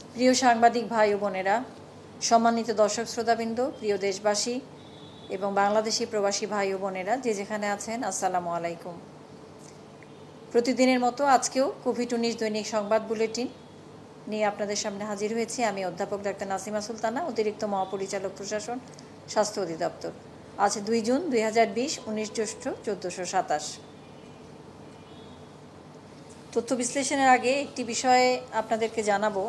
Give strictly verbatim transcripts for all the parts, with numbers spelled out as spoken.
প্রিয় সাংবাদিক ভাই ও বোনেরা, সম্মানিত দর্শক শ্রোতাবৃন্দ, প্রিয় দেশবাসী এবং বাংলাদেশি প্রবাসী ভাই ও বোনেরা যে যেখানে আছেন, আসসালামু আলাইকুম। প্রতিদিনের মতো আজকেও কোভিড উনিশ দৈনিক সংবাদ বুলেটিন নিয়ে আপনাদের সামনে হাজির হয়েছি আমি অধ্যাপক ডাক্তার নাসিমা সুলতানা, অতিরিক্ত মহাপরিচালক প্রশাসন, স্বাস্থ্য অধিদপ্তর। আজ দুই জুন দুই হাজার বিশ, উনিশ জ্যৈষ্ঠ চোদ্দোশো সাতাশ। তথ্য বিশ্লেষণের আগে একটি বিষয়ে আপনাদেরকে জানাবো,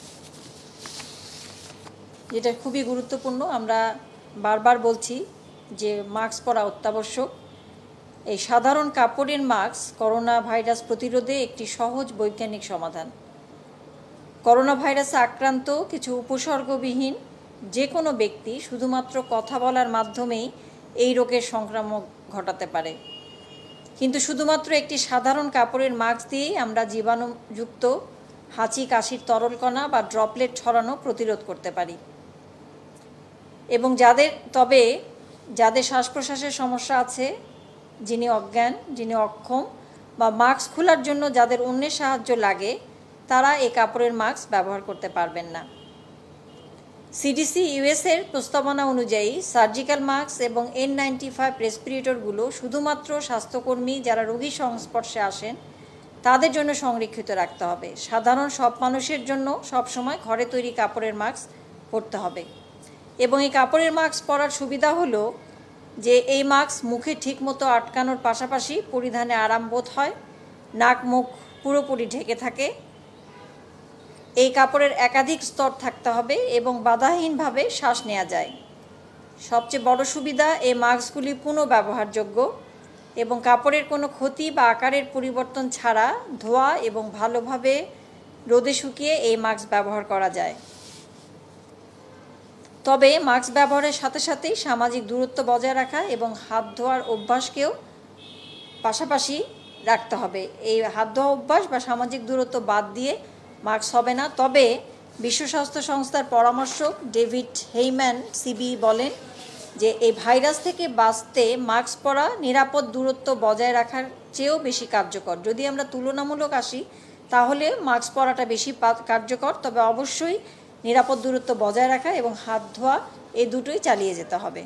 যেটা খুবই গুরুত্বপূর্ণ। আমরা বারবার বলছি যে মাস্ক পরা অত্যাবশ্যক। এই সাধারণ কাপড়ের মাস্ক করোনা ভাইরাস প্রতিরোধে একটি সহজ বৈজ্ঞানিক সমাধান। করোনা ভাইরাসে আক্রান্ত কিছু উপসর্গবিহীন যে কোনো ব্যক্তি শুধুমাত্র কথা বলার মাধ্যমেই এই রোগের সংক্রমণ ঘটাতে পারে, কিন্তু শুধুমাত্র একটি সাধারণ কাপড়ের মাস্ক দিয়েই আমরা জীবাণুযুক্ত হাঁচি, কাশির তরলকণা বা ড্রপলেট ছড়ানো প্রতিরোধ করতে পারি। এবং যাদের তবে যাদের শ্বাস প্রশ্বাসের সমস্যা আছে, যিনি অজ্ঞান, যিনি অক্ষম বা মাস্ক খোলার জন্য যাদের অন্যের সাহায্য লাগে, তারা এই কাপড়ের মাস্ক ব্যবহার করতে পারবেন না। সিডিসি ইউএসের প্রস্তাবনা অনুযায়ী সার্জিক্যাল মাস্ক এবং এন নাইনটি ফাইভ রেসপিরেটরগুলো শুধুমাত্র স্বাস্থ্যকর্মী যারা রোগীর সংস্পর্শে আসেন তাদের জন্য সংরক্ষিত রাখতে হবে। সাধারণ সব মানুষের জন্য সবসময় ঘরে তৈরি কাপড়ের মাস্ক পরতে হবে। এবং এই কাপড়ের মাস্ক পরার সুবিধা হলো যে এই মাস্ক মুখে ঠিকমতো আটকানোর পাশাপাশি পরিধানে আরাম বোধ হয়, নাক মুখ পুরোপুরি ঢেকে থাকে। এই কাপড়ের একাধিক স্তর থাকতে হবে এবং বাধাহীনভাবে শ্বাস নেওয়া যায়। সবচেয়ে বড় সুবিধা, এই মাস্কগুলি পুনঃব্যবহারযোগ্য এবং কাপড়ের কোনো ক্ষতি বা আকারের পরিবর্তন ছাড়া ধোয়া এবং ভালোভাবে রোদে শুকিয়ে এই মাস্ক ব্যবহার করা যায়। তবে মাস্ক ব্যবহারের সাথে সাথেই সামাজিক দূরত্ব বজায় রাখা এবং হাত ধোয়ার অভ্যাসকেও পাশাপাশি রাখতে হবে। এই হাত ধোয়া অভ্যাস বা সামাজিক দূরত্ব বাদ দিয়ে মাস্ক হবে না। তবে বিশ্ব স্বাস্থ্য সংস্থার পরামর্শক ডেভিড হেইম্যান সিবি বলেন যে এই ভাইরাস থেকে বাঁচতে মাস্ক পরা নিরাপদ দূরত্ব বজায় রাখার চেয়েও বেশি কার্যকর। যদি আমরা তুলনামূলক আসি তাহলে মাস্ক পরাটা বেশি কার্যকর, তবে অবশ্যই নিরাপদ দূরত্ব বজায় রাখা এবং হাত ধোয়া এই দুটোই চালিয়ে যেতে হবে।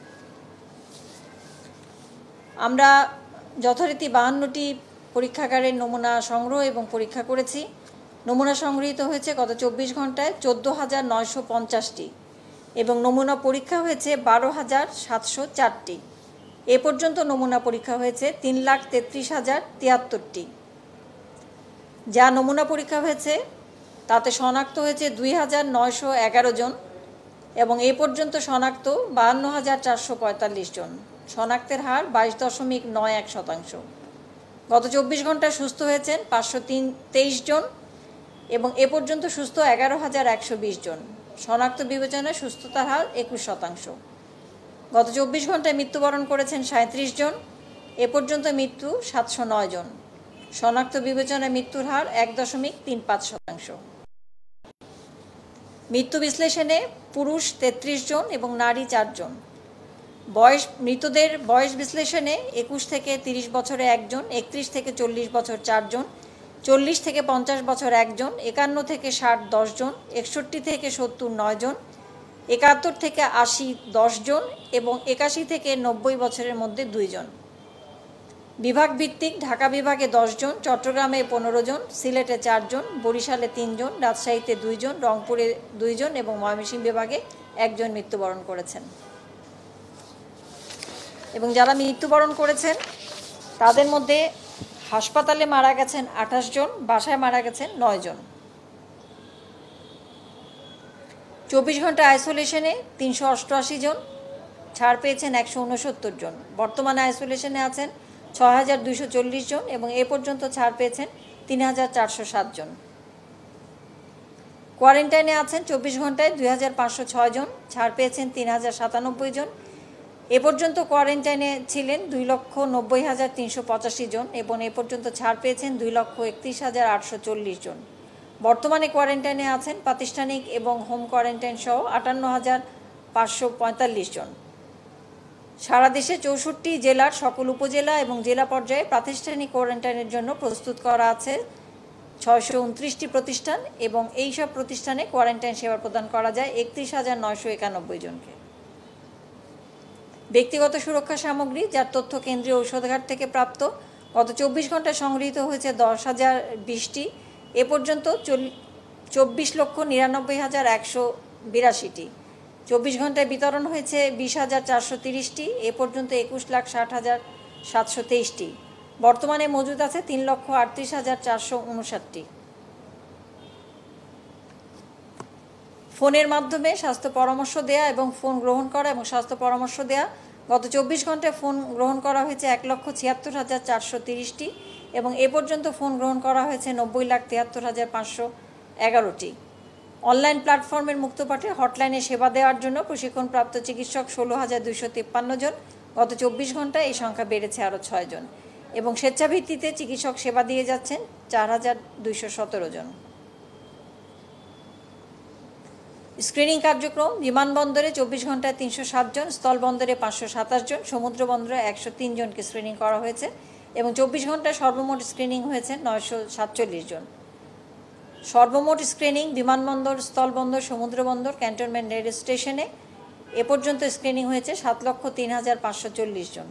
আমরা যথারীতি বাহান্নটি পরীক্ষাগারের নমুনা সংগ্রহ এবং পরীক্ষা করেছি। নমুনা সংগৃহীত হয়েছে গত চব্বিশ ঘন্টায় চোদ্দো হাজার নয়শো পঞ্চাশটি এবং নমুনা পরীক্ষা হয়েছে বারো হাজার সাতশো চারটি। এ পর্যন্ত নমুনা পরীক্ষা হয়েছে তিন লাখ তেত্রিশ হাজার তিয়াত্তরটি। যা নমুনা পরীক্ষা হয়েছে তাতে শনাক্ত হয়েছে দুই হাজার নয়শো এগারো জন এবং এ পর্যন্ত শনাক্ত বাহান্ন হাজার চারশো পঁয়তাল্লিশ জন। শনাক্তের হার বাইশ দশমিক নয় এক শতাংশ। গত চব্বিশ ঘন্টায় সুস্থ হয়েছেন পাঁচশো তিন তেইশ জন এবং এ পর্যন্ত সুস্থ এগারো হাজার একশো বিশ জন। শনাক্ত বিবেচনায় সুস্থতার হার একুশ শতাংশ। গত চব্বিশ ঘন্টায় মৃত্যুবরণ করেছেন সাঁত্রিশ জন, এ পর্যন্ত মৃত্যু সাতশো নয় জন। শনাক্ত বিবেচনায় মৃত্যুর হার এক দশমিক তিন পাঁচ শতাংশ। মৃত্যু বিশ্লেষণে পুরুষ তেত্রিশ জন এবং নারী চারজন। বয়স মৃতদের বয়স বিশ্লেষণে একুশ থেকে তিরিশ বছরে একজন, একত্রিশ থেকে চল্লিশ বছর চারজন, চল্লিশ থেকে পঞ্চাশ বছর একজন, একান্ন থেকে ষাট দশজন, একষট্টি থেকে সত্তর নয় জন, একাত্তর থেকে আশি দশজন এবং একাশি থেকে নব্বই বছরের মধ্যে দুইজন। বিভাগ ভিত্তিক ঢাকা বিভাগে দশজন, চট্টগ্রামে পনেরো জন, সিলেটে চারজন, বরিশালে তিনজন, রাজশাহীতে দুইজন, রংপুরে দুইজন এবং ময়মনসিংহ বিভাগে একজন মৃত্যুবরণ করেছেন। এবং যারা মৃত্যুবরণ করেছেন তাদের মধ্যে হাসপাতালে মারা গেছেন আঠাশ জন, বাসায় মারা গেছেন নয় জন। চব্বিশ ঘন্টা আইসোলেশনে তিনশো অষ্টআশি জন, ছাড় পেয়েছেন একশো উনসত্তর জন। বর্তমানে আইসোলেশনে আছেন ছয় হাজার দুইশো চল্লিশ জন এবং এ পর্যন্ত ছাড় পেয়েছেন তিন হাজার চারশো সাত জন। কোয়ারেন্টাইনে আছেন চব্বিশ ঘন্টায় দুই হাজার পাঁচশো ছয় জন, ছাড় পেয়েছেন তিন হাজার সাতানব্বই জন। এ পর্যন্ত কোয়ারেন্টাইনে ছিলেন দুই লক্ষ নব্বই হাজার তিনশো পঁচাশি জন এবং এ পর্যন্ত ছাড় পেয়েছেন দুই লক্ষ একত্রিশ হাজার আটশো চল্লিশ জন। বর্তমানে কোয়ারেন্টাইনে আছেন প্রাতিষ্ঠানিক এবং হোম কোয়ারেন্টাইন সহ আটান্ন হাজার পাঁচশো পঁয়তাল্লিশ জন। সারা দেশে চৌষট্টি জেলার সকল উপজেলা এবং জেলা পর্যায়ে প্রাতিষ্ঠানিক কোয়ারেন্টাইনের জন্য প্রস্তুত করা আছে ছয়শো উনত্রিশটি প্রতিষ্ঠান এবং এইসব প্রতিষ্ঠানে কোয়ারেন্টাইন সেবা প্রদান করা যায় একত্রিশ হাজার নয়শো একানব্বই জনকে। ব্যক্তিগত সুরক্ষা সামগ্রী যার তথ্য কেন্দ্রীয় ঔষধাগার থেকে প্রাপ্ত গত চব্বিশ ঘন্টায় সংগৃহীত হয়েছে দশ হাজার বিশটি। এ পর্যন্ত চব্বিশ লক্ষ নিরানব্বই হাজার একশো বিরাশিটি। চব্বিশ ঘন্টায় বিতরণ হয়েছে বিশ হাজার চারশো তিরিশটি। এ পর্যন্ত একুশ লাখ ষাট হাজার সাতশো তেইশটি। বর্তমানে মজুদ আছে তিন লক্ষ আটত্রিশ হাজার চারশো উনষাটটি। ফোনের মাধ্যমে স্বাস্থ্য পরামর্শ দেয়া এবং ফোন গ্রহণ করা এবং স্বাস্থ্য পরামর্শ দেয়া গত চব্বিশ ঘন্টায় ফোন গ্রহণ করা হয়েছে এক লক্ষ ছিয়াত্তর হাজার চারশো তিরিশটি এবং এ পর্যন্ত ফোন গ্রহণ করা হয়েছে নব্বই লাখ তিয়াত্তর হাজার পাঁচশো এগারোটি। অনলাইন প্ল্যাটফর্মের মুক্তপাঠে হটলাইনে সেবা দেওয়ার জন্য প্রশিক্ষণপ্রাপ্ত চিকিৎসক ষোলো হাজার দুইশো তিপ্পান্ন জন। গত চব্বিশ ঘন্টায় এই সংখ্যা বেড়েছে আরও ছয় জন এবং স্বেচ্ছাভিত্তিতে চিকিৎসক সেবা দিয়ে যাচ্ছেন চার হাজার দুইশো সতেরো জন। স্ক্রিনিং কার্যক্রম বিমানবন্দরে চব্বিশ ঘন্টায় তিনশো সাত জন, স্থলবন্দরে পাঁচশো সাতাশ জন, সমুদ্র বন্দরে একশো তিন জনকে স্ক্রিনিং করা হয়েছে এবং চব্বিশ ঘন্টায় সর্বমোট স্ক্রিনিং হয়েছে নয়শো সাতচল্লিশ জন। সর্বমোট স্ক্রিনিং বিমানবন্দর, স্থলবন্দর, সমুদ্র বন্দর, ক্যান্টনমেন্ট রেল স্টেশনে এ পর্যন্ত স্ক্রিনিং হয়েছে সাত লক্ষ তিন হাজার পাঁচশো চল্লিশ জন।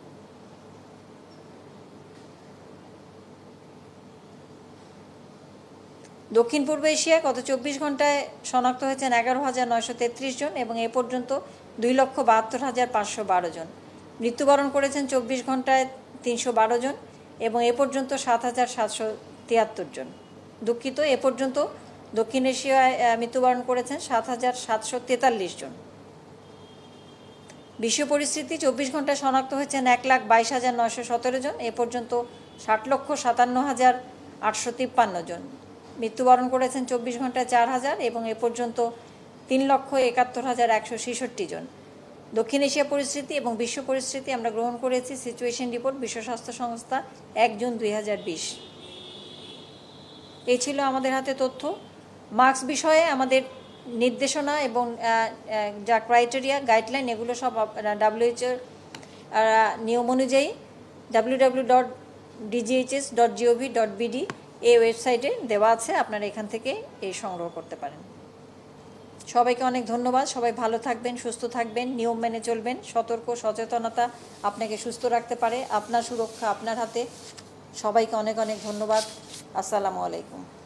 দক্ষিণ পূর্ব এশিয়ায় গত চব্বিশ ঘন্টায় শনাক্ত হয়েছেন এগারো হাজার নয়শো তেত্রিশ জন এবং এ পর্যন্ত দুই লক্ষ বাহাত্তর হাজার পাঁচশো বারো জন। মৃত্যুবরণ করেছেন চব্বিশ ঘন্টায় তিনশো বারো জন এবং এ পর্যন্ত সাত হাজার সাতশো তিয়াত্তর জন। দুঃখিত, এ পর্যন্ত দক্ষিণ এশিয়ায় মৃত্যুবরণ করেছেন সাত হাজার সাতশো তেতাল্লিশ জন। বিশ্ব পরিস্থিতি চব্বিশ ঘন্টায় শনাক্ত হয়েছেন এক লাখ বাইশ হাজার নয়শো সতেরো জন, এ পর্যন্ত ষাট লক্ষ সাতান্ন হাজার আটশো তিপ্পান্ন জন। মৃত্যুবরণ করেছেন চব্বিশ ঘন্টায় চার হাজার এবং এ পর্যন্ত তিন লক্ষ একাত্তর হাজার একশো ছেষট্টি জন। দক্ষিণ এশিয়া পরিস্থিতি এবং বিশ্ব পরিস্থিতি আমরা গ্রহণ করেছি সিচুয়েশন রিপোর্ট বিশ্ব স্বাস্থ্য সংস্থা এক জুন দুই হাজার বিশ। এই ছিল আমাদের হাতে তথ্য। মাস্ক বিষয়ে আমাদের নির্দেশনা এবং যা ক্রাইটেরিয়া গাইডলাইন এগুলো সব ডাব্লিউএইচওর নিয়ম অনুযায়ী W W dot DGHS dot GOV dot BD এই ওয়েবসাইটে দেওয়া আছে, আপনারা এখান থেকে এই সংগ্রহ করতে পারেন। সবাইকে অনেক ধন্যবাদ। সবাই ভালো থাকবেন, সুস্থ থাকবেন, নিয়ম মেনে চলবেন। সতর্ক সচেতনতা আপনাকে সুস্থ রাখতে পারে। আপনার সুরক্ষা আপনার হাতে। সবাইকে অনেক অনেক ধন্যবাদ। আসসালামু আলাইকুম।